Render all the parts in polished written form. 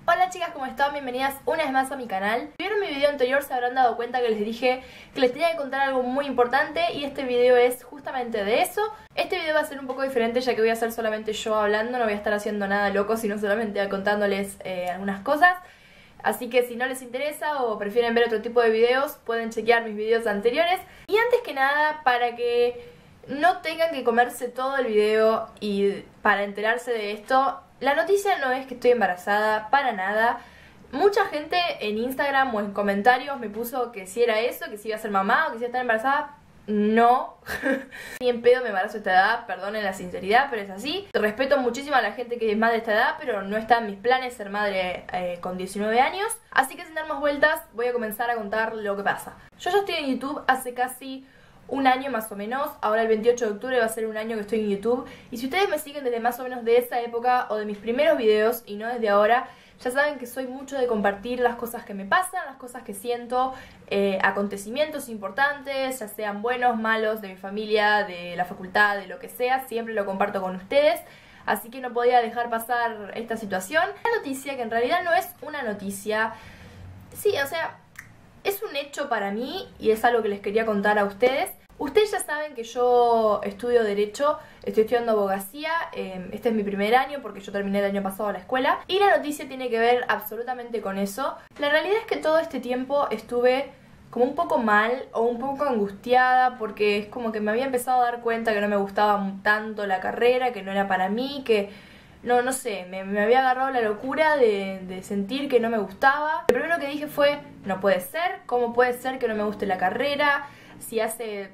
Hola chicas, ¿cómo están? Bienvenidas una vez más a mi canal. Si vieron mi video anterior se habrán dado cuenta que les dije que les tenía que contar algo muy importante y este video es justamente de eso. Este video va a ser un poco diferente ya que voy a ser solamente yo hablando, no voy a estar haciendo nada loco sino solamente contándoles algunas cosas. Así que si no les interesa o prefieren ver otro tipo de videos pueden chequear mis videos anteriores. Y antes que nada, para que no tengan que comerse todo el video y para enterarse de esto, la noticia no es que estoy embarazada, para nada. Mucha gente en Instagram o en comentarios me puso que si era eso, que si iba a ser mamá o que si iba a estar embarazada. No, ni en pedo me embarazo a esta edad, perdonen la sinceridad, pero es así. Respeto muchísimo a la gente que es madre de esta edad, pero no está en mis planes ser madre con 19 años. Así que sin dar más vueltas voy a comenzar a contar lo que pasa. Yo ya estoy en YouTube hace casi un año más o menos. Ahora el 28 de octubre va a ser un año que estoy en YouTube. Y si ustedes me siguen desde más o menos de esa época o de mis primeros videos y no desde ahora, ya saben que soy mucho de compartir las cosas que me pasan, las cosas que siento, acontecimientos importantes, ya sean buenos, malos, de mi familia, de la facultad, de lo que sea. Siempre lo comparto con ustedes. Así que no podía dejar pasar esta situación. Una noticia que en realidad no es una noticia. Sí, o sea, es un hecho para mí y es algo que les quería contar a ustedes. Ustedes ya saben que yo estudio Derecho, estoy estudiando Abogacía, este es mi primer año porque yo terminé el año pasado la escuela. Y la noticia tiene que ver absolutamente con eso. La realidad es que todo este tiempo estuve como un poco mal o un poco angustiada porque es como que me había empezado a dar cuenta que no me gustaba tanto la carrera, que no era para mí, que no sé, me había agarrado la locura de sentir que no me gustaba. Lo primero que dije fue, no puede ser, ¿cómo puede ser que no me guste la carrera? Si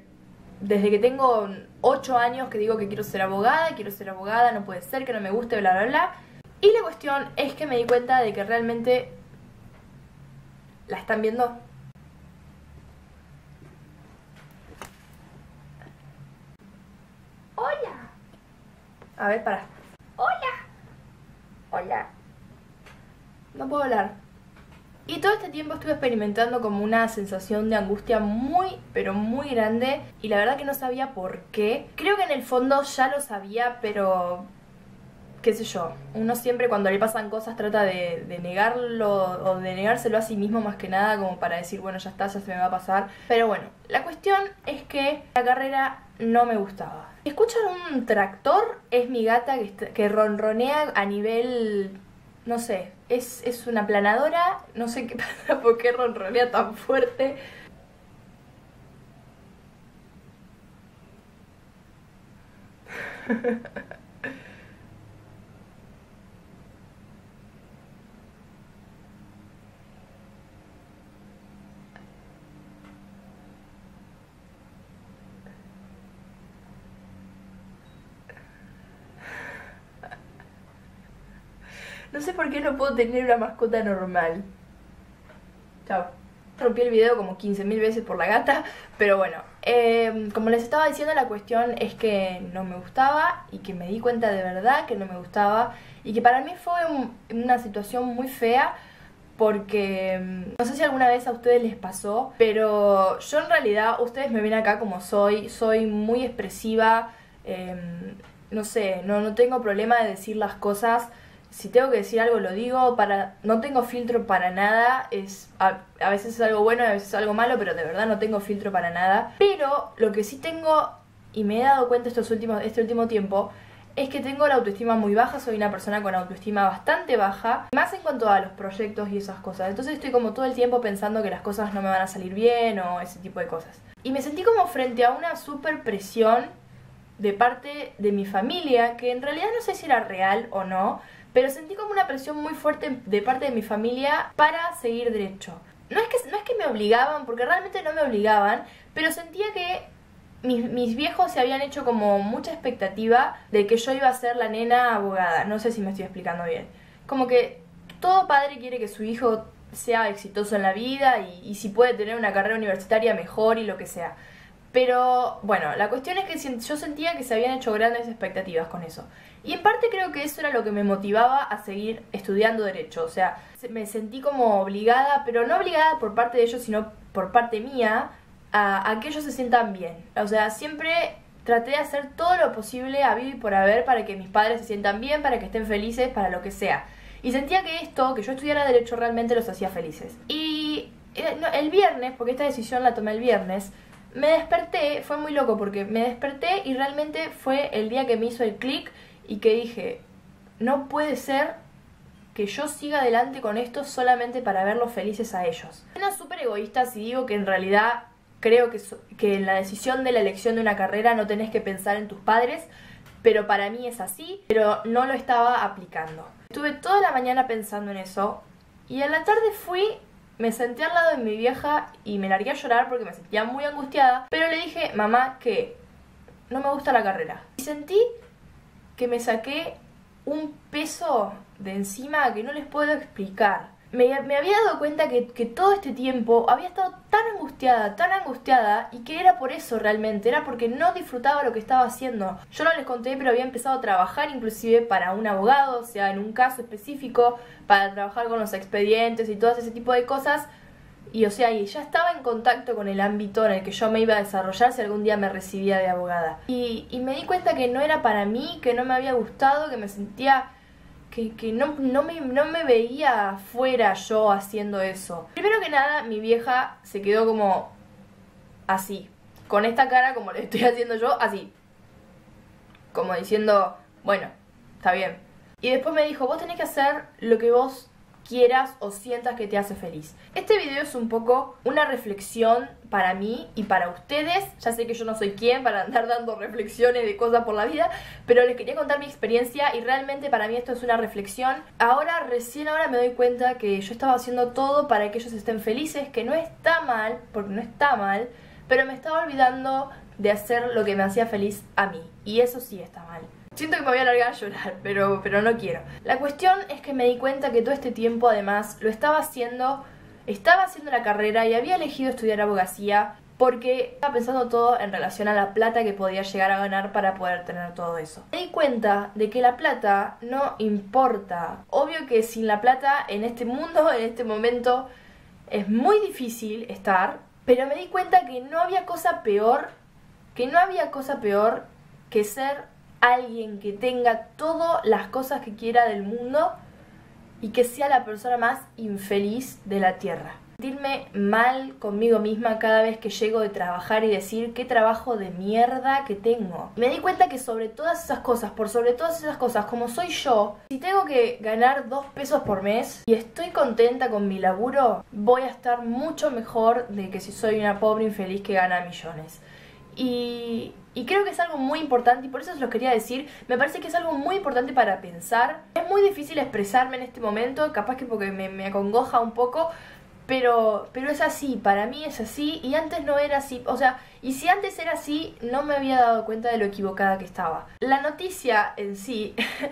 desde que tengo 8 años que digo que quiero ser abogada, no puede ser que no me guste, bla bla bla. Y la cuestión es que me di cuenta de que realmente... ¿La están viendo? ¡Hola! A ver, para. ¡Hola! ¡Hola! No puedo hablar. Y todo este tiempo estuve experimentando como una sensación de angustia muy, pero muy grande. Y la verdad que no sabía por qué. Creo que en el fondo ya lo sabía, pero... qué sé yo. Uno siempre cuando le pasan cosas trata de negarlo o de negárselo a sí mismo más que nada. Como para decir, bueno, ya está, ya se me va a pasar. Pero bueno, la cuestión es que la carrera no me gustaba. ¿Escuchan un tractor? Es mi gata que ronronea a nivel... no sé, es una planadora, no sé qué pasa, por qué ronronea tan fuerte. No sé por qué no puedo tener una mascota normal. Chao. Rompí el video como 15.000 veces por la gata, pero bueno, como les estaba diciendo, la cuestión es que no me gustaba y que me di cuenta de verdad que no me gustaba y que para mí fue una situación muy fea porque no sé si alguna vez a ustedes les pasó, pero yo en realidad, ustedes me ven acá como soy muy expresiva, no sé, no tengo problema de decir las cosas. Si tengo que decir algo lo digo, no tengo filtro para nada, a veces es algo bueno y a veces es algo malo, pero de verdad no tengo filtro para nada. Pero lo que sí tengo, y me he dado cuenta este último tiempo, es que tengo la autoestima muy baja, soy una persona con autoestima bastante baja, más en cuanto a los proyectos y esas cosas. Entonces estoy como todo el tiempo pensando que las cosas no me van a salir bien o ese tipo de cosas. Y me sentí como frente a una super presión de parte de mi familia, que en realidad no sé si era real o no, pero sentí como una presión muy fuerte de parte de mi familia para seguir derecho. No es que me obligaban, porque realmente no me obligaban, pero sentía que mis viejos se habían hecho como mucha expectativa de que yo iba a ser la nena abogada. No sé si me estoy explicando bien. Como que todo padre quiere que su hijo sea exitoso en la vida y si puede tener una carrera universitaria mejor y lo que sea. Pero bueno, la cuestión es que yo sentía que se habían hecho grandes expectativas con eso. Y en parte creo que eso era lo que me motivaba a seguir estudiando Derecho. O sea, me sentí como obligada, pero no obligada por parte de ellos, sino por parte mía, a que ellos se sientan bien. O sea, siempre traté de hacer todo lo posible a vivo y por haber para que mis padres se sientan bien, para que estén felices, para lo que sea. Y sentía que esto, que yo estudiara Derecho, realmente los hacía felices. Y el viernes, porque esta decisión la tomé el viernes, me desperté, fue muy loco porque me desperté y realmente fue el día que me hizo el clic y que dije, no puede ser que yo siga adelante con esto solamente para verlos felices a ellos. Soy súper egoísta si digo que en realidad creo que en la decisión de la elección de una carrera no tenés que pensar en tus padres, pero para mí es así, pero no lo estaba aplicando. Estuve toda la mañana pensando en eso y a la tarde me senté al lado de mi vieja y me largué a llorar porque me sentía muy angustiada, pero le dije, mamá, que no me gusta la carrera. Y sentí que me saqué un peso de encima que no les puedo explicar. Me había dado cuenta que todo este tiempo había estado tan angustiada, y que era por eso realmente, era porque no disfrutaba lo que estaba haciendo. Yo no les conté, pero había empezado a trabajar inclusive para un abogado, o sea, en un caso específico, para trabajar con los expedientes y todo ese tipo de cosas. Y o sea, y ya estaba en contacto con el ámbito en el que yo me iba a desarrollar si algún día me recibía de abogada. Y me di cuenta que no era para mí, que no me había gustado, que me sentía que no me veía fuera yo haciendo eso. Primero que nada, mi vieja se quedó como así, con esta cara como le estoy haciendo yo, así. Como diciendo, bueno, está bien. Y después me dijo, vos tenés que hacer lo que vos quieras o sientas que te hace feliz. Este video es un poco una reflexión para mí y para ustedes. Ya sé que yo no soy quien para andar dando reflexiones de cosas por la vida, pero les quería contar mi experiencia y realmente para mí esto es una reflexión. Recién ahora me doy cuenta que yo estaba haciendo todo para que ellos estén felices, que no está mal, porque no está mal, pero me estaba olvidando de hacer lo que me hacía feliz a mí, y eso sí está mal. Siento que me voy a largar a llorar, pero no quiero. La cuestión es que me di cuenta que todo este tiempo además lo estaba haciendo la carrera y había elegido estudiar abogacía porque estaba pensando todo en relación a la plata que podía llegar a ganar para poder tener todo eso. Me di cuenta de que la plata no importa. Obvio que sin la plata en este mundo, en este momento, es muy difícil estar, pero me di cuenta que no había cosa peor que ser alguien que tenga todas las cosas que quiera del mundo y que sea la persona más infeliz de la tierra. Sentirme mal conmigo misma cada vez que llego de trabajar y decir qué trabajo de mierda que tengo. Me di cuenta que sobre todas esas cosas, como soy yo, si tengo que ganar 2 pesos por mes y estoy contenta con mi laburo, voy a estar mucho mejor de que si soy una pobre infeliz que gana millones. Y creo que es algo muy importante y por eso os lo quería decir. Me parece que es algo muy importante para pensar. Es muy difícil expresarme en este momento, capaz que porque me acongoja un poco, pero es así, para mí es así y antes no era así. O sea, y si antes era así, no me había dado cuenta de lo equivocada que estaba. La noticia en sí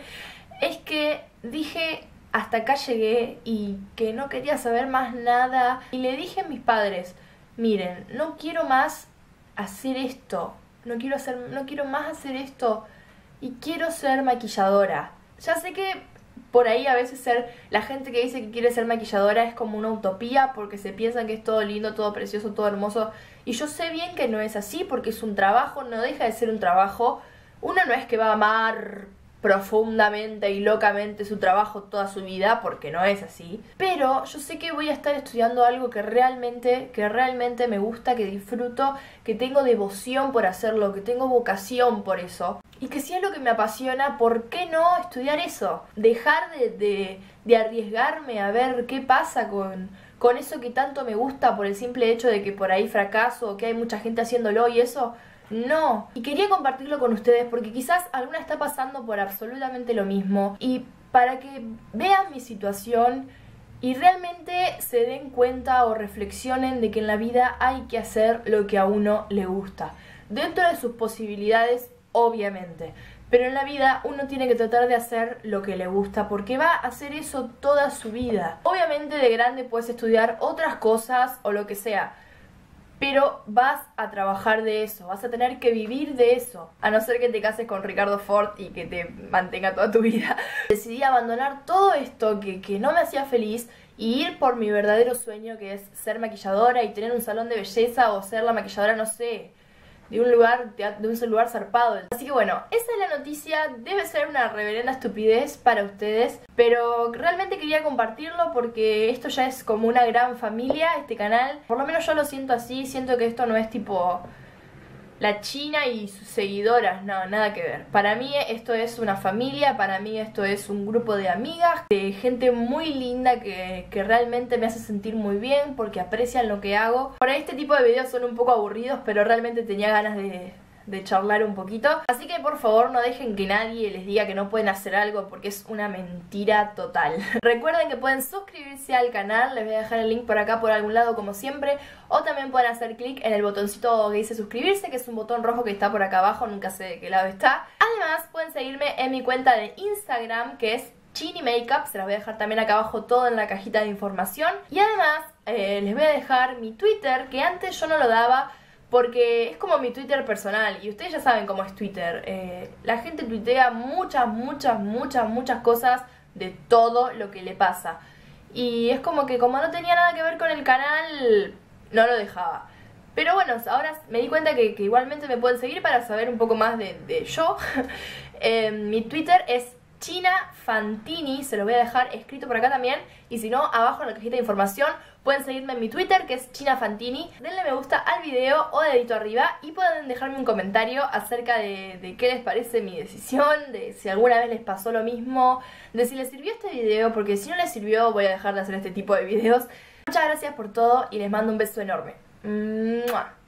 es que dije, hasta acá llegué y que no quería saber más nada. Y le dije a mis padres, miren, no quiero más hacer esto, no quiero más hacer esto y quiero ser maquilladora. Ya sé que por ahí a veces la gente que dice que quiere ser maquilladora es como una utopía porque se piensan que es todo lindo, todo precioso, todo hermoso, y yo sé bien que no es así porque es un trabajo, no deja de ser un trabajo. Uno no es que va a amar profundamente y locamente su trabajo toda su vida, porque no es así, pero yo sé que voy a estar estudiando algo que realmente me gusta, que disfruto, que tengo devoción por hacerlo, que tengo vocación por eso, y que si es lo que me apasiona, ¿por qué no estudiar eso? Dejar de arriesgarme a ver qué pasa con eso que tanto me gusta por el simple hecho de que por ahí fracaso o que hay mucha gente haciéndolo y eso. No, y quería compartirlo con ustedes porque quizás alguna está pasando por absolutamente lo mismo y para que vean mi situación y realmente se den cuenta o reflexionen de que en la vida hay que hacer lo que a uno le gusta, dentro de sus posibilidades, obviamente, pero en la vida uno tiene que tratar de hacer lo que le gusta porque va a hacer eso toda su vida. Obviamente de grande puedes estudiar otras cosas o lo que sea, pero vas a trabajar de eso, vas a tener que vivir de eso, a no ser que te cases con Ricardo Ford y que te mantenga toda tu vida. Decidí abandonar todo esto que no me hacía feliz y ir por mi verdadero sueño, que es ser maquilladora y tener un salón de belleza o ser la maquilladora, no sé, de un lugar zarpado. Así que bueno, esa es la noticia. Debe ser una reverenda estupidez para ustedes, pero realmente quería compartirlo porque esto ya es como una gran familia, este canal. Por lo menos yo lo siento así, siento que esto no es tipo la China y sus seguidoras, no, nada que ver. Para mí esto es una familia, para mí esto es un grupo de amigas, de gente muy linda que realmente me hace sentir muy bien porque aprecian lo que hago. Por ahí este tipo de videos son un poco aburridos, pero realmente tenía ganas de charlar un poquito. Así que por favor no dejen que nadie les diga que no pueden hacer algo porque es una mentira total. Recuerden que pueden suscribirse al canal, les voy a dejar el link por acá por algún lado como siempre, o también pueden hacer clic en el botoncito que dice suscribirse, que es un botón rojo que está por acá abajo, nunca sé de qué lado está. Además pueden seguirme en mi cuenta de Instagram, que es Chini Makeup, se las voy a dejar también acá abajo todo en la cajita de información. Y además les voy a dejar mi Twitter, que antes yo no lo daba porque es como mi Twitter personal y ustedes ya saben cómo es Twitter. La gente tuitea muchas cosas de todo lo que le pasa. Y es como que como no tenía nada que ver con el canal, no lo dejaba. Pero bueno, ahora me di cuenta que igualmente me pueden seguir para saber un poco más de yo. Mi Twitter es China Fantini, se lo voy a dejar escrito por acá también. Y si no, abajo en la cajita de información pueden seguirme en mi Twitter, que es China Fantini. Denle me gusta al video o dedito arriba y pueden dejarme un comentario acerca de qué les parece mi decisión, de si alguna vez les pasó lo mismo, de si les sirvió este video, porque si no les sirvió voy a dejar de hacer este tipo de videos. Muchas gracias por todo y les mando un beso enorme. ¡Mua!